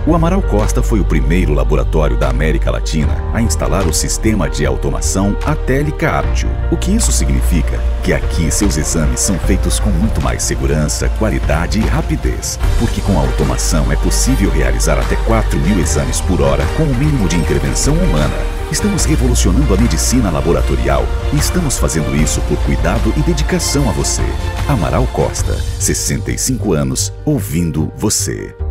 O Amaral Costa foi o primeiro laboratório da América Latina a instalar o sistema de automação Atelica Aptio. O que isso significa? Que aqui seus exames são feitos com muito mais segurança, qualidade e rapidez. Porque com a automação é possível realizar até 4.000 exames por hora com o mínimo de intervenção humana. Estamos revolucionando a medicina laboratorial e estamos fazendo isso por cuidado e dedicação a você. Amaral Costa, 65 anos, ouvindo você.